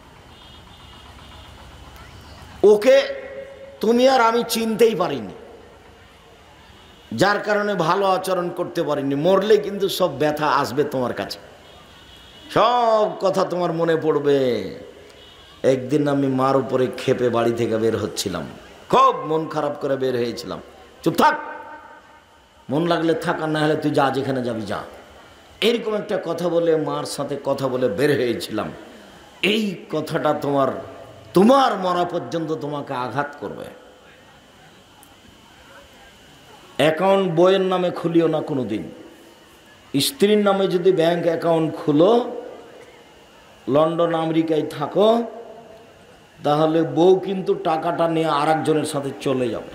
ওকে তুমি আর আমি চিনতেই পারিনি, যার কারণে ভালো আচরণ করতে পারিনি। মরলে কিন্তু সব ব্যথা আসবে তোমার কাছে, সব কথা তোমার মনে পড়বে। একদিন আমি মার উপরে খেপে বাড়ি থেকে বের হচ্ছিলাম, খুব মন খারাপ করে বের হয়েছিলাম। চুপ থাক, মন লাগলে থাক, আর না হলে তুই যা, যেখানে যাবি যা। এরকম একটা কথা বলে মার সাথে কথা বলে বের হয়েছিলাম। এই কথাটা তোমার তোমার মরা পর্যন্ত তোমাকে আঘাত করবে। অ্যাকাউন্ট বইয়ের নামে খুলিও না কোনো দিন। স্ত্রীর নামে যদি ব্যাংক অ্যাকাউন্ট খুলো, লন্ডন আমেরিকায় থাকো, তাহলে বউ কিন্তু টাকাটা নিয়ে আর একজনের সাথে চলে যাবে।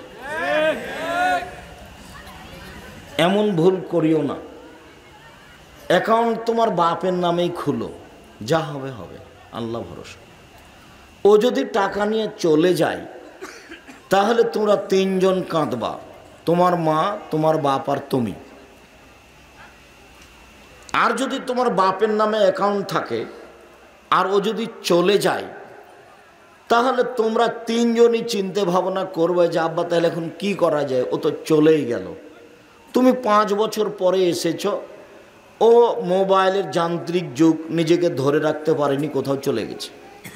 এমন ভুল করিও না। অ্যাকাউন্ট তোমার বাপের নামেই খুলো, যা হবে হবে, আল্লাহ ভরসা। ও যদি টাকা নিয়ে চলে যায় তাহলে তোমরা তিনজন কাঁদবা, তোমার মা, তোমার বাপ আর তুমি। আর যদি তোমার বাপের নামে অ্যাকাউন্ট থাকে আর ও যদি চলে যায় তাহলে তোমরা তিনজনই চিন্তা ভাবনা করবে যে আব্বা তাহলে এখন কি করা যায়, ও তো চলেই গেল। তুমি পাঁচ বছর পরে এসেছ, ও মোবাইলের যান্ত্রিক যুগ, নিজেকে ধরে রাখতে পারেনি, কোথাও চলে গেছে।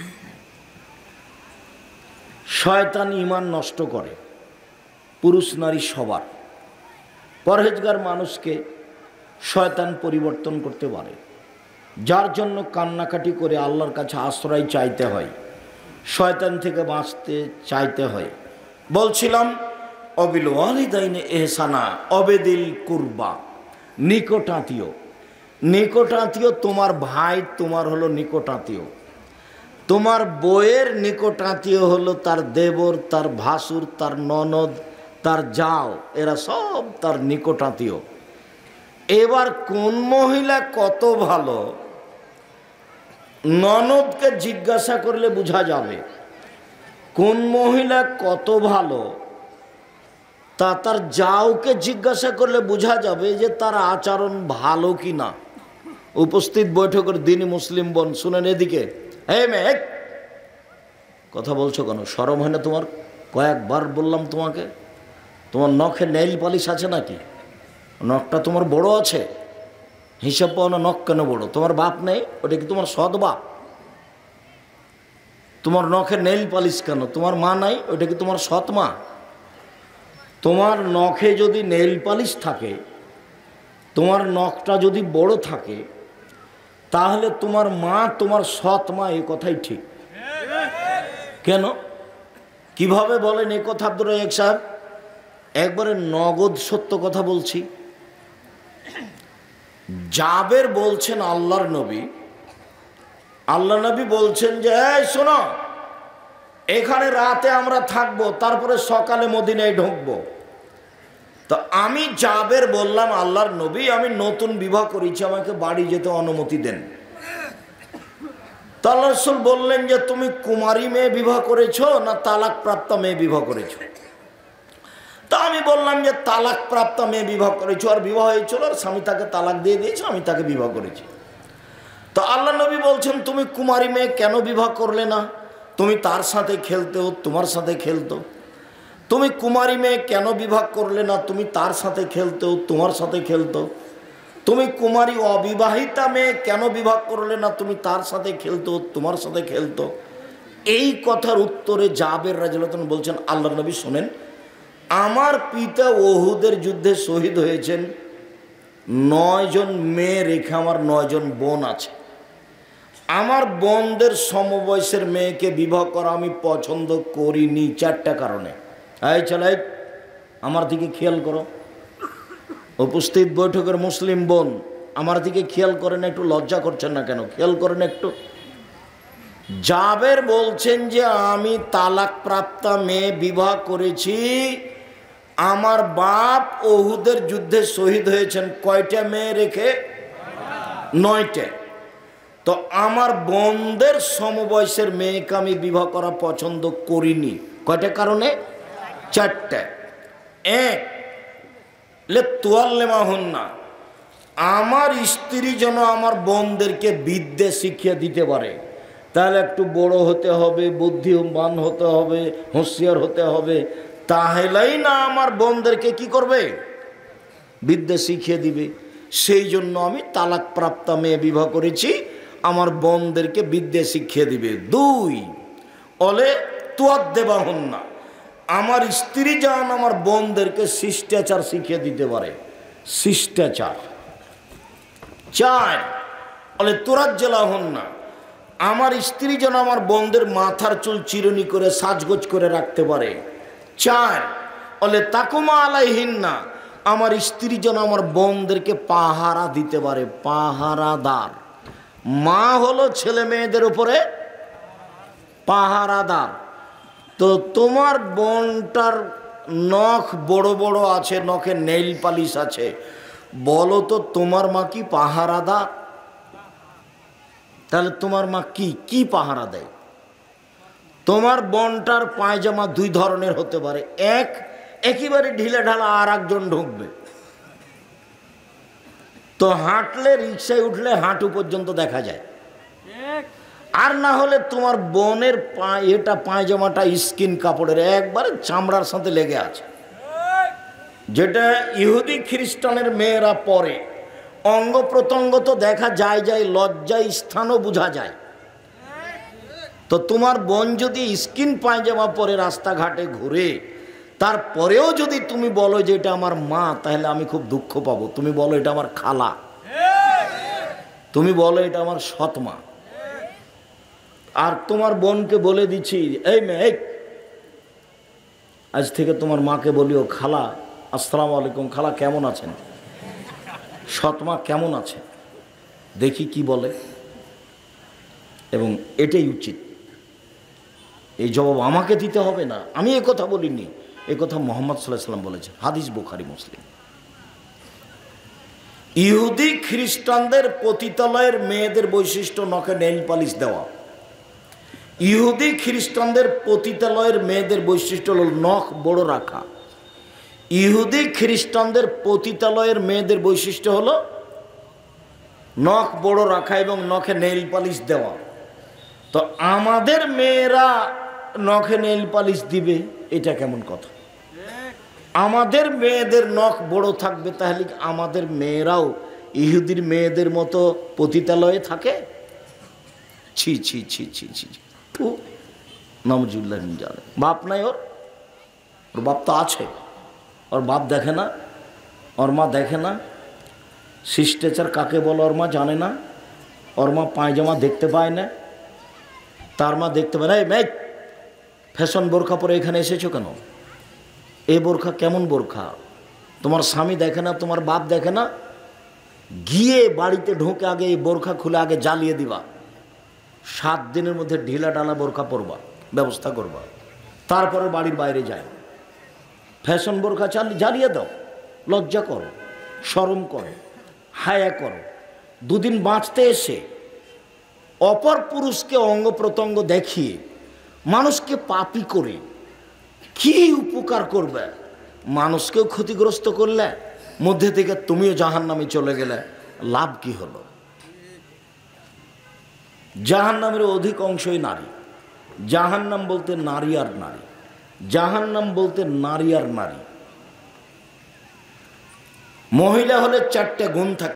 শয়তান ঈমান নষ্ট করে পুরুষ নারী সবার। পরহেজগার মানুষকে শয়তান পরিবর্তন করতে পারে, যার জন্য কান্নাকাটি করে আল্লাহর কাছে আশ্রয় চাইতে হয়, শয়তান থেকে বাঁচতে চাইতে হয়। বলছিলাম অবিল ওয়ালিদাইনে এহসানা, অবেদিল কুরবা, নিকটাত্মীয়। নিকটাত্মীয় তোমার ভাই, তোমার হলো নিকটাত্মীয়। তোমার বউয়ের নিকটাত্মীয় হলো তার দেবর, তার ভাসুর, তার ননদ, তার জাও, এরা সব তার নিকটাত্মীয়। এবার কোন মহিলা কত ভালো ননদকে জিজ্ঞাসা করলে বোঝা যাবে, কোন মহিলা কত ভালো তা তার জাওকে জিজ্ঞাসা করলে বোঝা যাবে যে তার আচরণ ভালো কি না। উপস্থিত বৈঠকের দিনই মুসলিম বোন শুনেন, এদিকে এই মেয়ে কথা বলছো কেন, শরম হয় না তোমার? কয়েকবার বললাম তোমাকে, তোমার নখে নেইল পালিশ আছে নাকি? নখটা তোমার বড় আছে, হিসাব পাও না নখ কেন বড়? তোমার বাপ নেই, ওটা কি তোমার সৎ বাপ? তোমার নখে নেইল পালিশ কেন? তোমার মা নাই, ওটা কি তোমার সৎ মা? তোমার নখে যদি নেইল পালিশ থাকে, তোমার নখটা যদি বড় থাকে, তাহলে তোমার মা তোমার সৎ মা, এ কথাই ঠিক। কেন, কিভাবে বলেন এ কথা আব্দুর রাজ্জাক সাহেব? একবারে নগদ সত্য কথা বলছি। জাবের বলছেন আল্লাহর নবী, আল্লাহ নবী বলছেন যে এই শোনো, এখানে রাতে আমরা থাকবো, তারপরে সকালে মদিনায় ঢুকবো। তো আমি জাবের বললাম আল্লাহর নবী, আমি নতুন বিবাহ করেছি, আমাকে বাড়ি যেতে অনুমতি দেন। তো আল্লাহ রাসূল বললেন যে তুমি কুমারী মেয়ে বিবাহ করেছো না তালাক প্রাপ্ত মেয়ে বিবাহ করেছো? তা আমি বললাম যে তালাক প্রাপ্ত মেয়ে বিবাহ করেছো, আর বিবাহ হয়েছিল, আর স্বামী তাকে তালাক দিয়ে দিয়েছে, আমি তাকে বিবাহ করেছি। তো আল্লাহ নবী বলছেন তুমি কুমারী মেয়ে কেন বিবাহ করলে না? তুমি তার সাথে খেলতে, তোমার সাথে খেলতো। তুমি কুমারী মেয়ে কেন বিবাহ করলে না? তুমি তার সাথে খেলতে, তোমার সাথে খেলতো। তুমি কুমারী অবিবাহিতা মেয়ে কেন বিবাহ করলে না? তুমি তার সাথে খেলতো, তোমার সাথে খেলতো। এই কথার উত্তরে জাবের রাদিয়াল্লাহু আনহু বলছেন আল্লাহ নবী শোনেন, আমার পিতা ওহুদের যুদ্ধে শহীদ হয়েছেন, নয় জন মেয়ে রেখে আমার নয় জন বোন আছে। আমার বোনদের সমবয়সের মেয়েকে বিবাহ করা আমি পছন্দ করিনি চারটা কারণে। এই চালাই, আমার দিকে খেয়াল করো। উপস্থিত বৈঠকের মুসলিম বোন, আমার দিকে খেয়াল করেন, একটু লজ্জা করছেন না কেন? খেয়াল করেন একটু। জাবের বলছেন যে আমি তালাক প্রাপ্তা মেয়ে বিবাহ করেছি, আমার বাপ ওহুদের যুদ্ধে শহীদ হয়েছেন কয়টা মেয়ে রেখে? নয়টা। তো আমার বোনদের সমবয়সের মেয়েকে আমি বিবাহ করা পছন্দ করিনি। কয়টা কারণে? চারটা। এক, লে তোয়াল্লেমা হন না, আমার স্ত্রী যেন আমার বোনদেরকে বিদ্যে শিখিয়ে দিতে পারে। তাহলে একটু বড় হতে হবে, বুদ্ধিমান হতে হবে, হুঁশিয়ার হতে হবে, তাহলেই না আমার বোনদেরকে কি করবে? বিদ্যে শিখিয়ে দিবে। সেই জন্য আমি তালাক প্রাপ্ত মেয়ে বিবাহ করেছি, আমার বোনদেরকে বিদ্যে শিখিয়ে দিবে। দুই, অলে তোয়াদ দেবা হন না, আমার স্ত্রী যেন আমার বোনদেরকে শিষ্টাচার শিখিয়ে দিতে পারে, শিষ্টাচার। চার, অলে তোরাজ জেলা হন না, আমার স্ত্রী যেন আমার বোনদের মাথার চুল চিরুনি করে সাজগোজ করে রাখতে পারে। চার, অলে তাকুমা আলাইহিন না, আমার স্ত্রী যেন আমার বোনদেরকে পাহারা দিতে পারে, পাহারাদার। মা হলো ছেলে মেয়েদের উপরে পাহারাদার। তো তোমার বোনটার নখ বড় বড় আছে, নখে নেইল পালিশ আছে, বলো তো তোমার মা কি পাহারাদার? তাহলে তোমার মা কি কি পাহারা দেয়? তোমার বোনটার পায়জামা দুই ধরনের হতে পারে, এক একেবারে ঢিলে ঢালা, আর একজন ঢুকবে। তো হাঁটলে, রিক্সায় উঠলে হাঁটু পর্যন্ত দেখা যায়, আর না হলে তোমার বোনের পা এটা পায়জামাটা স্কিন কাপড়ের একবারে চামড়ার সাথে লেগে আছে, যেটা ইহুদি খ্রিস্টানের মেয়েরা পরে। অঙ্গ প্রত্যঙ্গ তো দেখা যায় যায়, লজ্জায় স্থানও বোঝা যায়। তো তোমার বোন যদি স্কিন পায়জামা পরে রাস্তাঘাটে ঘুরে, তারপরেও যদি তুমি বলো যে এটা আমার মা, তাহলে আমি খুব দুঃখ পাবো। তুমি বলো এটা আমার খালা, তুমি বলো এটা আমার সৎ মা। আর তোমার বোনকে বলে দিচ্ছি, এই মেয়ে, আজ থেকে তোমার মাকে বলিও খালা, আসসালামু আলাইকুম খালা, কেমন আছেন? সৎ মা কেমন আছে দেখি কি বলে। এবং এটাই উচিত, এই জবাব আমাকে দিতে হবে না। আমি এ কথা বলিনি, এ কথা মুহাম্মদ সাল্লাল্লাহু আলাইহি ওয়াসাল্লাম বলেছেন, হাদিস বুখারী মুসলিম। ইহুদি খ্রিস্টানদের পতিতালয়ের মেয়েদের বৈশিষ্ট্য নখে নেইল পালিশ দেওয়া। ইহুদি খ্রিস্টানদের পতিতালয়ের মেয়েদের বৈশিষ্ট্য হল নখ বড় রাখা। ইহুদি খ্রিস্টানদের পতিতালয়ের মেয়েদের বৈশিষ্ট্য হলো নখ বড় রাখা এবং নখে নেইল পালিশ দেওয়া। তো আমাদের মেয়েরা নখে নেইল পালিশ দিবে, এটা কেমন কথা? আমাদের মেয়েদের নখ বড় থাকবে, তাহলে আমাদের মেয়েরাও ইহুদির মেয়েদের মতো পতিতালয়ে থাকে? ছি ছি ছি ছি ছি নামজুল্লাহ। বাপ নাই ওর, ওর বাপ তো আছে, ওর বাপ দেখে না, ওর মা দেখে না, শিষ্টাচার কাকে বলে ওর মা জানে না, ওর মা পায়জামা দেখতে পায় না, তার মা দেখতে পায় না। এই মেয়ে, ফ্যাশন বোরখা পরে এখানে এসেছো কেন? এই বোরখা কেমন বোরখা? তোমার স্বামী দেখে না, তোমার বাপ দেখে না? গিয়ে বাড়িতে ঢোকে আগে এই বোরখা খুলে আগে জ্বালিয়ে দিবা, সাত দিনের মধ্যে ঢিলা ডালা বোরখা পরবা, ব্যবস্থা করবা, তারপরে বাড়ির বাইরে যায়। ফ্যাশন বোরখা চালিয়ে জ্বালিয়ে দাও, লজ্জা করো, শরম করো, হায়া করো। দুদিন বাঁচতে এসে অপর পুরুষকে অঙ্গ প্রত্যঙ্গ দেখিয়ে মানুষকে পাপী করে কি উপকার করবে? মানুষকেও ক্ষতিগ্রস্ত করলে, মধ্যে থেকে তুমিও জাহান্নামে চলে গেলে, লাভ কি হলো? জাহান্নামের অধিক অংশই নারী। জাহান্নাম বলতে নারী আর নারী, জাহান্নাম বলতে নারী আর নারী। মহিলা হলে চারটে গুণ থাকে।